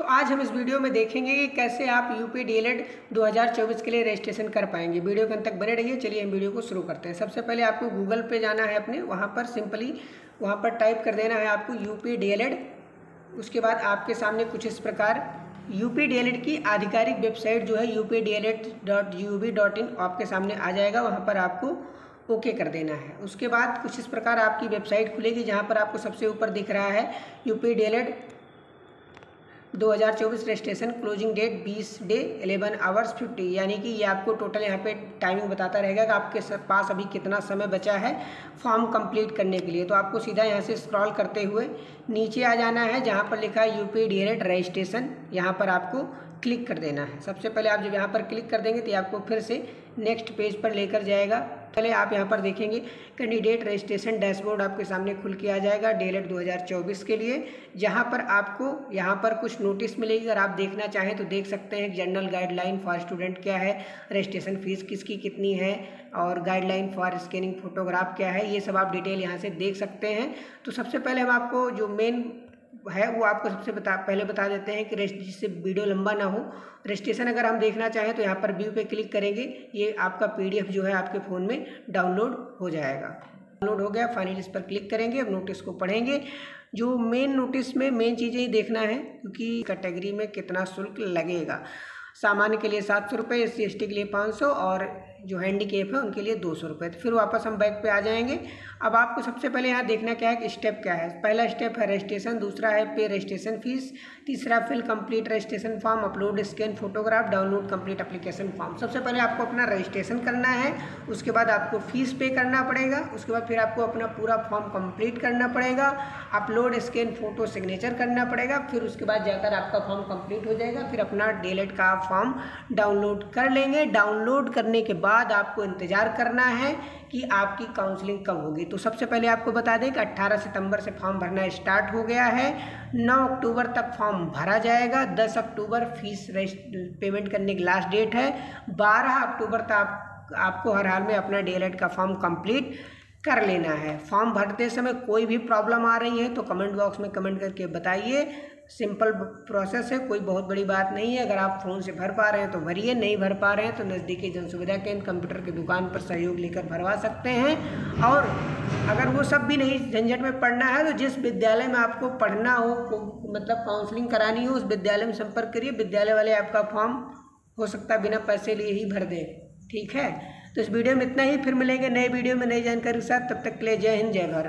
तो आज हम इस वीडियो में देखेंगे कि कैसे आप यूपी डीएलएड 2024 के लिए रजिस्ट्रेशन कर पाएंगे। वीडियो के अंत तक बने रहिए। चलिए हम वीडियो को शुरू करते हैं। सबसे पहले आपको गूगल पे जाना है अपने, वहाँ पर सिंपली वहाँ पर टाइप कर देना है आपको यूपी डीएलएड। उसके बाद आपके सामने कुछ इस प्रकार यूपी डीएलएड की आधिकारिक वेबसाइट जो है updled.gov.in आपके सामने आ जाएगा। वहाँ पर आपको ओके कर देना है। उसके बाद कुछ इस प्रकार आपकी वेबसाइट खुलेगी, जहाँ पर आपको सबसे ऊपर दिख रहा है UP DElEd 2024 registration closing date 20 day 11 hours 50, यानी कि ये आपको टोटल यहाँ पे टाइमिंग बताता रहेगा कि आपके पास अभी कितना समय बचा है फॉर्म कंप्लीट करने के लिए। तो आपको सीधा यहाँ से स्क्रॉल करते हुए नीचे आ जाना है, जहाँ पर लिखा है यूपी डीएलएड रजिस्ट्रेशन। यहाँ पर आपको क्लिक कर देना है। सबसे पहले आप जब यहाँ पर क्लिक कर देंगे तो आपको फिर से नेक्स्ट पेज पर लेकर जाएगा। पहले आप यहाँ पर देखेंगे कैंडिडेट रजिस्ट्रेशन डैशबोर्ड आपके सामने खुल के आ जाएगा डीएलएड 2024 के लिए, जहाँ पर आपको यहाँ पर कुछ नोटिस मिलेगी। अगर आप देखना चाहें तो देख सकते हैं। जनरल गाइडलाइन फॉर स्टूडेंट क्या है, रजिस्ट्रेशन फीस किसकी कितनी है, और गाइडलाइन फॉर स्कैनिंग फोटोग्राफ क्या है, ये सब आप डिटेल यहाँ से देख सकते हैं। तो सबसे पहले हम आपको जो मेन है वो आपको सबसे पहले बता देते हैं कि जिससे वीडियो लंबा ना हो। रजिस्ट्रेशन अगर हम देखना चाहें तो यहाँ पर व्यू पे क्लिक करेंगे, ये आपका पीडीएफ जो है आपके फ़ोन में डाउनलोड हो जाएगा। डाउनलोड हो गया, फाइनली इस पर क्लिक करेंगे। अब नोटिस को पढ़ेंगे। जो मेन नोटिस में मेन चीज़ें ही देखना है, क्योंकि कैटेगरी में कितना शुल्क लगेगा। सामान्य के लिए 700 रुपये, SC ST के लिए 500 और जो हैंडीकेप है उनके लिए 200 रुपये। तो फिर वापस हम बैक पे आ जाएंगे। अब आपको सबसे पहले यहाँ देखना क्या है कि स्टेप क्या है। पहला स्टेप है रजिस्ट्रेशन, दूसरा है पे रजिस्ट्रेशन फीस, तीसरा fill complete registration form, upload scan photograph, download complete application form. सबसे पहले आपको अपना रजिस्ट्रेशन करना है, उसके बाद आपको फीस पे करना पड़ेगा, उसके बाद फिर आपको अपना पूरा फॉर्म कंप्लीट करना पड़ेगा, अपलोड स्कैन फोटो सिग्नेचर करना पड़ेगा, फिर उसके बाद जाकर आपका फॉर्म कंप्लीट हो जाएगा। फिर अपना डीएलएड का फॉर्म डाउनलोड कर लेंगे। डाउनलोड करने के बाद आपको इंतज़ार करना है कि आपकी काउंसलिंग कब होगी। तो सबसे पहले आपको बता दें कि 18 सितंबर से फॉर्म भरना स्टार्ट हो गया है। 9 अक्टूबर तक फॉर्म भरा जाएगा। 10 अक्टूबर फीस पेमेंट करने की लास्ट डेट है। 12 अक्टूबर तक आपको हर हाल में अपना डीएलएड का फॉर्म कंप्लीट कर लेना है। फॉर्म भरते समय कोई भी प्रॉब्लम आ रही है तो कमेंट बॉक्स में कमेंट करके बताइए। सिंपल प्रोसेस है, कोई बहुत बड़ी बात नहीं है। अगर आप फ़ोन से भर पा रहे हैं तो भरिए, नहीं भर पा रहे हैं तो नज़दीकी जन सुविधा केंद्र कंप्यूटर की दुकान पर सहयोग लेकर भरवा सकते हैं। और अगर वो सब भी नहीं झंझट में पढ़ना है तो जिस विद्यालय में आपको पढ़ना हो, मतलब काउंसलिंग करानी हो, उस विद्यालय में संपर्क करिए। विद्यालय वाले आपका फॉर्म हो सकता है बिना पैसे लिए ही भर दें। ठीक है, तो इस वीडियो में इतना ही। फिर मिलेंगे नए वीडियो में नई जानकारी के साथ। तब तक के लिए जय हिंद, जय भारत।